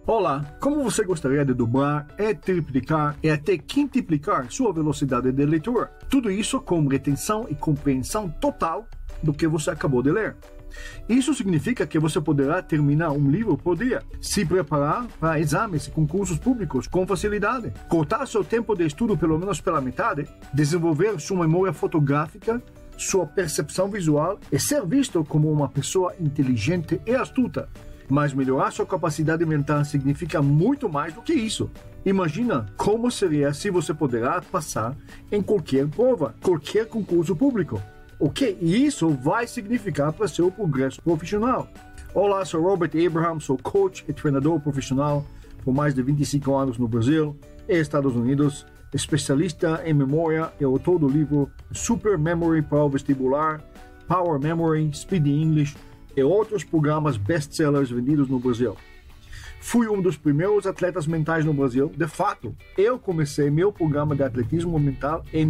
Olá, como você gostaria de dobrar, triplicar e até quintuplicar sua velocidade de leitura? Tudo isso com retenção e compreensão total do que você acabou de ler. Isso significa que você poderá terminar um livro por dia, se preparar para exames e concursos públicos com facilidade, cortar seu tempo de estudo pelo menos pela metade, desenvolver sua memória fotográfica, sua percepção visual e ser visto como uma pessoa inteligente e astuta. Mas melhorar sua capacidade mental significa muito mais do que isso. Imagina como seria se você poderá passar em qualquer prova, qualquer concurso público. O que isso vai significar para seu progresso profissional? Olá, sou Robert Abraham, sou coach e treinador profissional por mais de 25 anos no Brasil e Estados Unidos, especialista em memória e autor do livro Super Memory para o Vestibular, Power Memory, Speed English e outros programas best-sellers vendidos no Brasil. Fui um dos primeiros atletas mentais no Brasil. De fato, eu comecei meu programa de atletismo mental em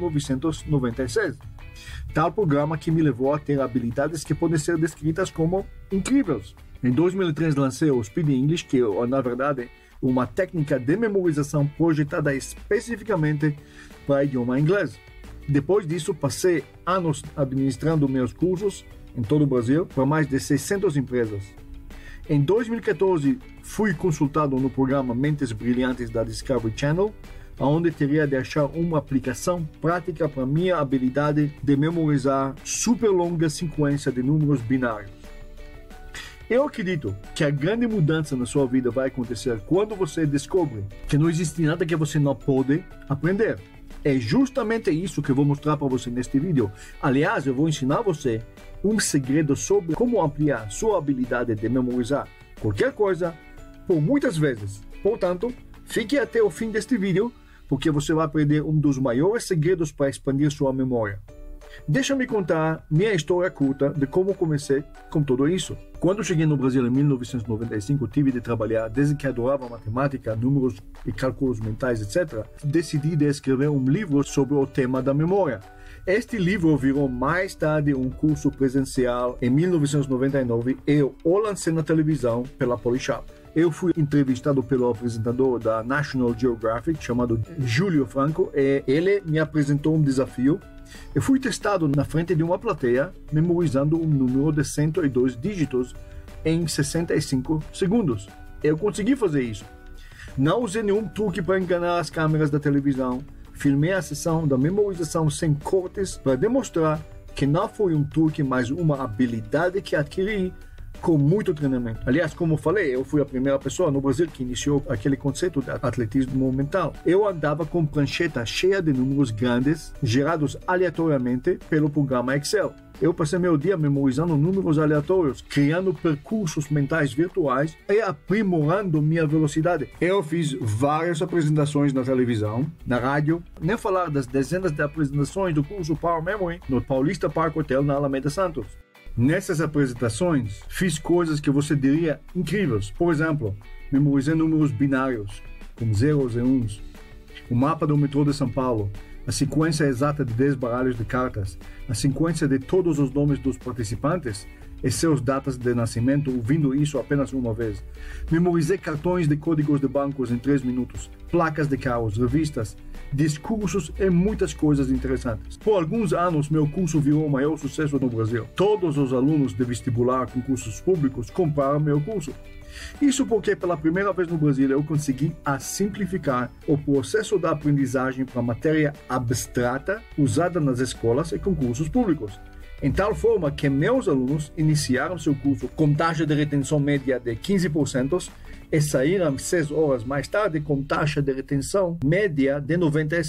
1996. Tal programa que me levou a ter habilidades que podem ser descritas como incríveis. Em 2003 lancei o Speed English, que é, na verdade, uma técnica de memorização projetada especificamente para idioma inglês. Depois disso, passei anos administrando meus cursos em todo o Brasil para mais de 600 empresas. Em 2014, fui consultado no programa Mentes Brilhantes da Discovery Channel, onde teria de achar uma aplicação prática para minha habilidade de memorizar super longa sequência de números binários. Eu acredito que a grande mudança na sua vida vai acontecer quando você descobre que não existe nada que você não pode aprender. É justamente isso que eu vou mostrar para você neste vídeo. Aliás, eu vou ensinar você um segredo sobre como ampliar sua habilidade de memorizar qualquer coisa por muitas vezes. Portanto, fique até o fim deste vídeo, porque você vai aprender um dos maiores segredos para expandir sua memória. Deixa-me contar minha história curta de como comecei com tudo isso. Quando cheguei no Brasil em 1995, tive de trabalhar desde que adorava matemática, números e cálculos mentais, etc. Decidi de escrever um livro sobre o tema da memória. Este livro virou mais tarde um curso presencial em 1999 e eu o lancei na televisão pela Polishop. Eu fui entrevistado pelo apresentador da National Geographic, chamado Júlio Franco, e ele me apresentou um desafio. Eu fui testado na frente de uma plateia, memorizando um número de 102 dígitos em 65 segundos. Eu consegui fazer isso. Não usei nenhum truque para enganar as câmeras da televisão. Filmei a sessão da memorização sem cortes para demonstrar que não foi um truque, mas uma habilidade que adquiri com muito treinamento. Aliás, como falei, eu fui a primeira pessoa no Brasil que iniciou aquele conceito de atletismo mental. Eu andava com prancheta cheia de números grandes, gerados aleatoriamente pelo programa Excel. Eu passei meu dia memorizando números aleatórios, criando percursos mentais virtuais e aprimorando minha velocidade. Eu fiz várias apresentações na televisão, na rádio, nem falar das dezenas de apresentações do curso Power Memory no Paulista Park Hotel na Alameda Santos. Nessas apresentações, fiz coisas que você diria incríveis. Por exemplo, memorizei números binários, com zeros e uns, o mapa do metrô de São Paulo, a sequência exata de 10 baralhos de cartas, a sequência de todos os nomes dos participantes e seus datas de nascimento, ouvindo isso apenas uma vez. Memorizei cartões de códigos de bancos em 3 minutos, placas de carros, revistas, discursos e muitas coisas interessantes. Por alguns anos, meu curso virou o maior sucesso no Brasil. Todos os alunos de vestibular com cursos públicos compraram meu curso. Isso porque pela primeira vez no Brasil eu consegui simplificar o processo da aprendizagem para matéria abstrata usada nas escolas e concursos públicos. Em tal forma que meus alunos iniciaram seu curso com taxa de retenção média de 15% e saíram 6 horas mais tarde com taxa de retenção média de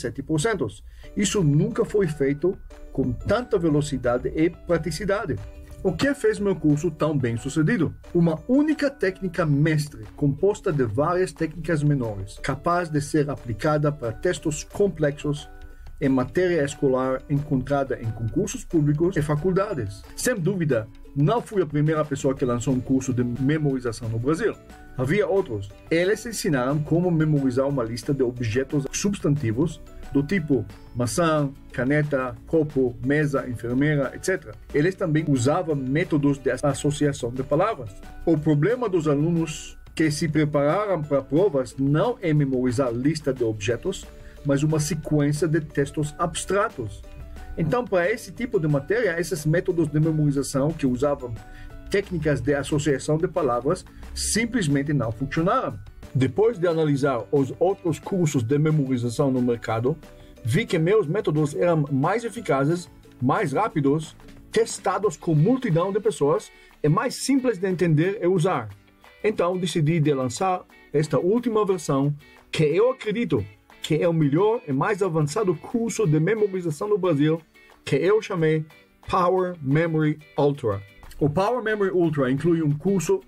97%. Isso nunca foi feito com tanta velocidade e praticidade. O que fez meu curso tão bem sucedido? Uma única técnica mestre, composta de várias técnicas menores, capaz de ser aplicada para textos complexos em matéria escolar encontrada em concursos públicos e faculdades. Sem dúvida, não fui a primeira pessoa que lançou um curso de memorização no Brasil. Havia outros. Eles ensinaram como memorizar uma lista de objetos substantivos do tipo maçã, caneta, copo, mesa, enfermeira, etc. Eles também usavam métodos de associação de palavras. O problema dos alunos que se prepararam para provas não é memorizar lista de objetos, mas uma sequência de textos abstratos. Então, para esse tipo de matéria, esses métodos de memorização que usavam técnicas de associação de palavras simplesmente não funcionaram. Depois de analisar os outros cursos de memorização no mercado, vi que meus métodos eram mais eficazes, mais rápidos, testados com multidão de pessoas e mais simples de entender e usar. Então, decidi de lançar esta última versão, que eu acredito que é o melhor e mais avançado curso de memorização no Brasil, que eu chamei Power Memory Ultra. O Power Memory Ultra inclui um curso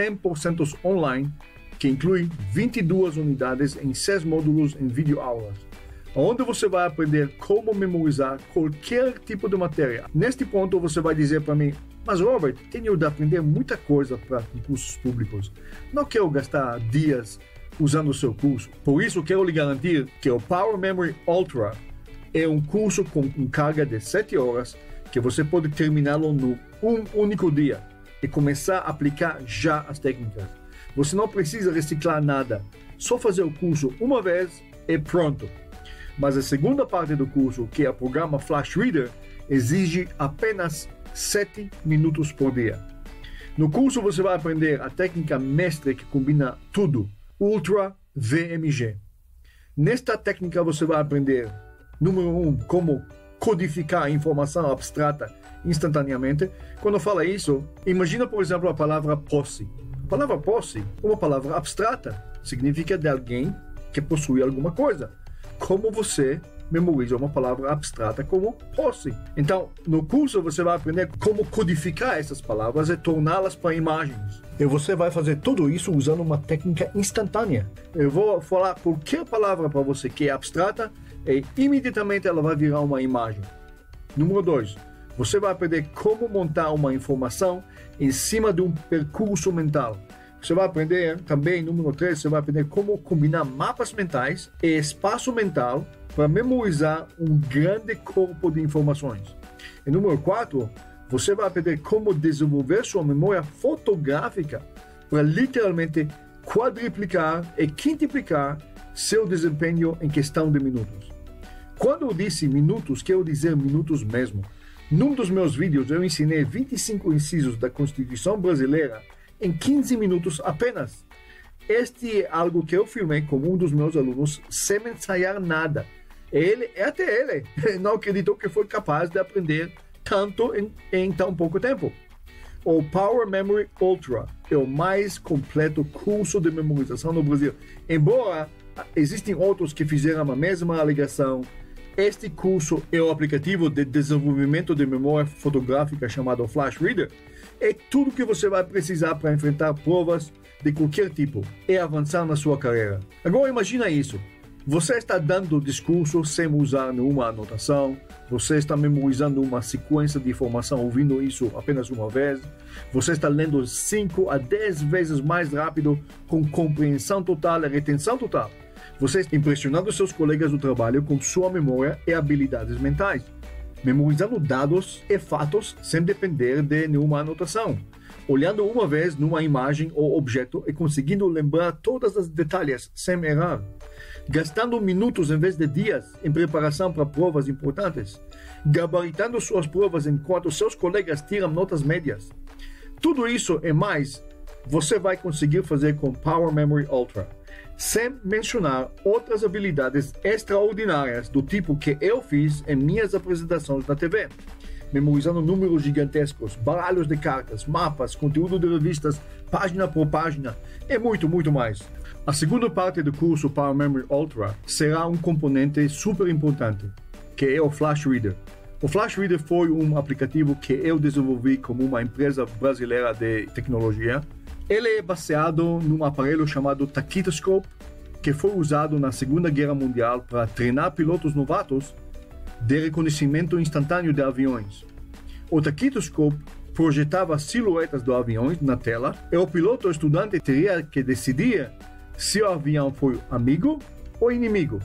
100% online, que inclui 22 unidades em 6 módulos em videoaulas, onde você vai aprender como memorizar qualquer tipo de matéria. Neste ponto, você vai dizer para mim: mas Robert, tenho de aprender muita coisa para concursos públicos. Não quero gastar dias usando o seu curso. Por isso, quero lhe garantir que o Power Memory Ultra é um curso com carga de 7 horas que você pode terminá-lo num único dia e começar a aplicar já as técnicas. Você não precisa reciclar nada, só fazer o curso uma vez e pronto. Mas a segunda parte do curso, que é o programa Flash Reader, exige apenas 7 minutos por dia. No curso você vai aprender a técnica mestre que combina tudo, Ultra VMG. Nesta técnica você vai aprender, número 1, como codificar a informação abstrata instantaneamente. Quando eu falo isso, imagina, por exemplo, a palavra posse. A palavra posse, uma palavra abstrata, significa de alguém que possui alguma coisa. Como você memoriza uma palavra abstrata como posse? Então, no curso você vai aprender como codificar essas palavras e torná-las para imagens. E você vai fazer tudo isso usando uma técnica instantânea. Eu vou falar qualquer palavra para você que é abstrata e imediatamente ela vai virar uma imagem. Número 2, você vai aprender como montar uma informação em cima de um percurso mental. Você vai aprender também, número 3, você vai aprender como combinar mapas mentais e espaço mental para memorizar um grande corpo de informações. E número 4, você vai aprender como desenvolver sua memória fotográfica para literalmente quadruplicar e quintuplicar seu desempenho em questão de minutos. Quando eu disse minutos, quero dizer minutos mesmo. Num dos meus vídeos eu ensinei 25 incisos da Constituição Brasileira em 15 minutos apenas. Este é algo que eu filmei com um dos meus alunos sem ensaiar nada. Até ele não acreditou que foi capaz de aprender tanto em tão pouco tempo. O Power Memory Ultra é o mais completo curso de memorização no Brasil. Embora existem outros que fizeram a mesma alegação, este curso é o aplicativo de desenvolvimento de memória fotográfica chamado Flash Reader. É tudo que você vai precisar para enfrentar provas de qualquer tipo e avançar na sua carreira. Agora imagina isso. Você está dando discurso sem usar nenhuma anotação. Você está memorizando uma sequência de informação ouvindo isso apenas uma vez. Você está lendo 5 a 10 vezes mais rápido com compreensão total e retenção total. Você está impressionando seus colegas do trabalho com sua memória e habilidades mentais, memorizando dados e fatos sem depender de nenhuma anotação, olhando uma vez numa imagem ou objeto e conseguindo lembrar todos os detalhes sem errar, gastando minutos em vez de dias em preparação para provas importantes, gabaritando suas provas enquanto seus colegas tiram notas médias. Tudo isso e mais você vai conseguir fazer com Power Memory Ultra, sem mencionar outras habilidades extraordinárias do tipo que eu fiz em minhas apresentações na TV, memorizando números gigantescos, baralhos de cartas, mapas, conteúdo de revistas, página por página e muito, muito mais. A segunda parte do curso Power Memory Ultra será um componente super importante, que é o Flash Reader. O Flash Reader foi um aplicativo que eu desenvolvi como uma empresa brasileira de tecnologia. Ele é baseado num aparelho chamado Tachytoscope, que foi usado na Segunda Guerra Mundial para treinar pilotos novatos de reconhecimento instantâneo de aviões. O Tachytoscope projetava silhuetas dos aviões na tela e o piloto estudante teria que decidir se o avião foi amigo ou inimigo.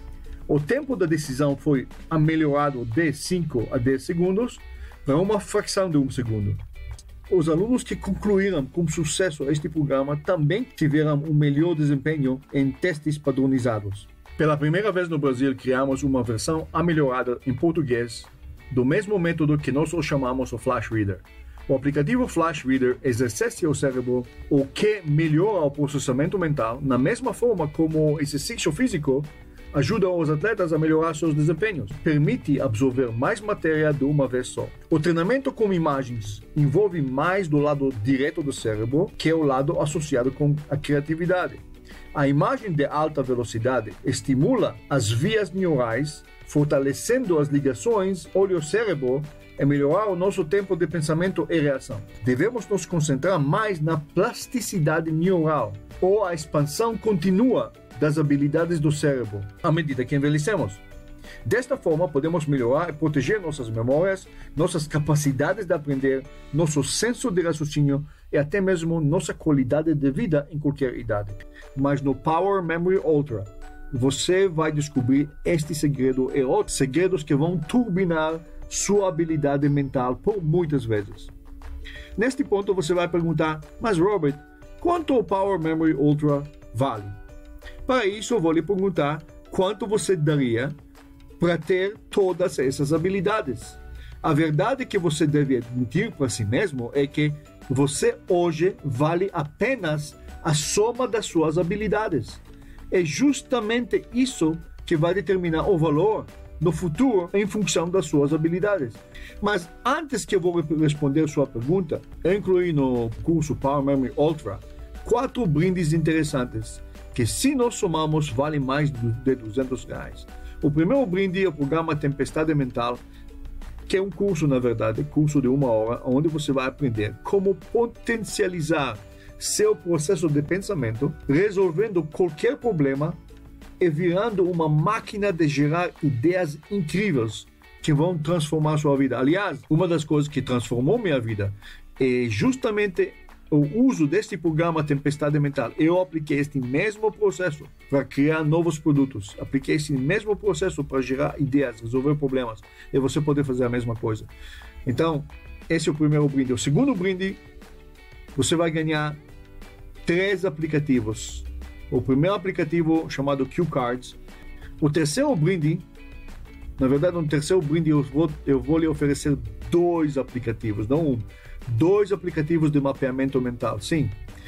O tempo da decisão foi melhorado de 5 a 10 segundos para uma fração de um segundo. os alunos que concluíram com sucesso este programa também tiveram um melhor desempenho em testes padronizados. Pela primeira vez no Brasil, criamos uma versão melhorada em português do mesmo método que nós o chamamos o Flash Reader. O aplicativo Flash Reader exercita o cérebro, o que melhora o processamento mental, na mesma forma como o exercício físico ajuda os atletas a melhorar seus desempenhos. Permite absorver mais matéria de uma vez só. O treinamento com imagens envolve mais do lado direto do cérebro, que é o lado associado com a criatividade. A imagem de alta velocidade estimula as vias neurais, fortalecendo as ligações olho-cérebro e melhorar o nosso tempo de pensamento e reação. Devemos nos concentrar mais na plasticidade neural, ou a expansão contínua das habilidades do cérebro, à medida que envelhecemos. Desta forma, podemos melhorar e proteger nossas memórias, nossas capacidades de aprender, nosso senso de raciocínio e até mesmo nossa qualidade de vida em qualquer idade. Mas no Power Memory Ultra, você vai descobrir este segredo e outros segredos que vão turbinar sua habilidade mental por muitas vezes. Neste ponto, você vai perguntar, mas Robert, quanto o Power Memory Ultra vale? Para isso, eu vou lhe perguntar quanto você daria para ter todas essas habilidades. A verdade que você deve admitir para si mesmo é que você hoje vale apenas a soma das suas habilidades. É justamente isso que vai determinar o valor no futuro em função das suas habilidades. Mas antes que eu vou responder sua pergunta, eu incluí no curso Power Memory Ultra 4 brindes interessantes que, se nós somarmos, valem mais de R$200. O primeiro brinde é o programa Tempestade Mental, que é um curso, na verdade, curso de 1 hora, onde você vai aprender como potencializar seu processo de pensamento, resolvendo qualquer problema e virando uma máquina de gerar ideias incríveis que vão transformar sua vida. Aliás, uma das coisas que transformou minha vida é justamente o uso deste programa Tempestade Mental. Eu apliquei este mesmo processo para criar novos produtos. Apliquei esse mesmo processo para gerar ideias, resolver problemas. E você pode fazer a mesma coisa. Então, esse é o primeiro brinde. O segundo brinde, você vai ganhar 3 aplicativos. O primeiro aplicativo chamado Cue Cards. O terceiro brinde, na verdade, no terceiro brinde eu vou lhe oferecer 2 aplicativos, não um. 2 aplicativos de mapeamento mental. Sim,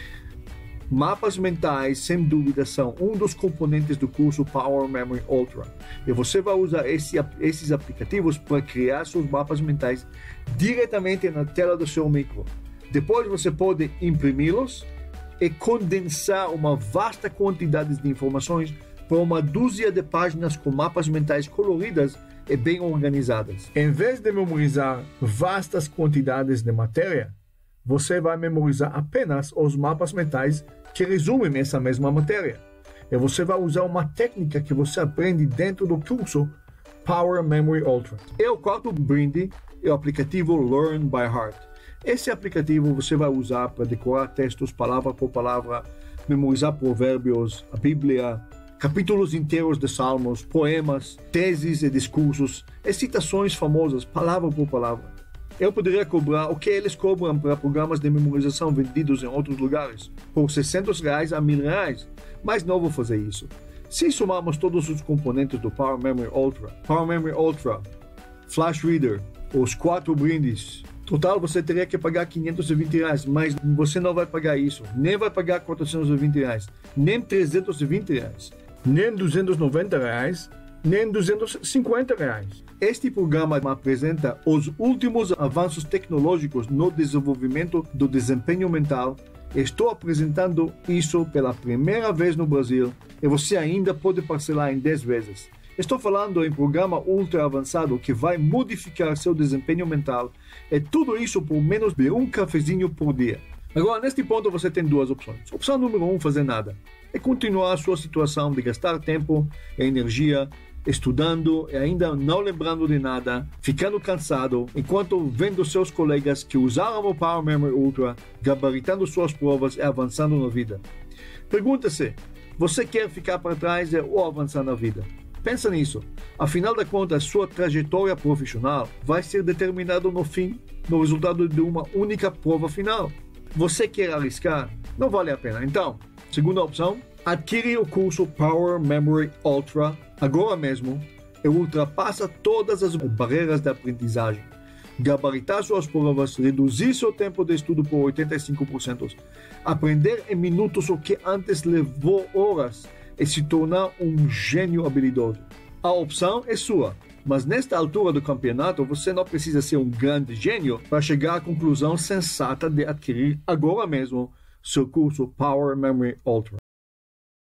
mapas mentais, sem dúvida, são um dos componentes do curso Power Memory Ultra. E você vai usar esses aplicativos para criar seus mapas mentais diretamente na tela do seu micro. Depois você pode imprimi-los e condensar uma vasta quantidade de informações para uma dúzia de páginas com mapas mentais coloridas e bem organizadas. Em vez de memorizar vastas quantidades de matéria, você vai memorizar apenas os mapas mentais que resumem essa mesma matéria. E você vai usar uma técnica que você aprende dentro do curso Power Memory Ultra. E o quarto brinde é o aplicativo Learn by Heart. Esse aplicativo você vai usar para decorar textos palavra por palavra, memorizar provérbios, a Bíblia, capítulos inteiros de salmos, poemas, teses e discursos, e citações famosas, palavra por palavra. Eu poderia cobrar o que eles cobram para programas de memorização vendidos em outros lugares, por R$600 a R$1.000, mas não vou fazer isso. Se somarmos todos os componentes do Power Memory Ultra, Flash Reader, os 4 brindes, total você teria que pagar R$520, mas você não vai pagar isso, nem vai pagar R$420, nem R$320. Nem R$290, nem R$250. Este programa apresenta os últimos avanços tecnológicos no desenvolvimento do desempenho mental. Estou apresentando isso pela primeira vez no Brasil e você ainda pode parcelar em 10 vezes. Estou falando em programa ultra avançado que vai modificar seu desempenho mental, e tudo isso por menos de um cafezinho por dia. Agora, neste ponto, você tem 2 opções. Opção número 1, fazer nada. É continuar a sua situação de gastar tempo e energia estudando e ainda não lembrando de nada, ficando cansado, enquanto vendo seus colegas que usaram o Power Memory Ultra, gabaritando suas provas e avançando na vida. Pergunta-se, você quer ficar para trás ou avançar na vida? Pensa nisso. Afinal de contas, sua trajetória profissional vai ser determinada no fim, no resultado de uma única prova final. Você quer arriscar? Não vale a pena. Então, segunda opção, adquire o curso Power Memory Ultra agora mesmo e ultrapassa todas as barreiras da aprendizagem. Gabaritar suas provas, reduzir seu tempo de estudo por 85%, aprender em minutos o que antes levou horas e se tornar um gênio habilidoso. A opção é sua, mas nesta altura do campeonato você não precisa ser um grande gênio para chegar à conclusão sensata de adquirir agora mesmo seu curso Power Memory Ultra.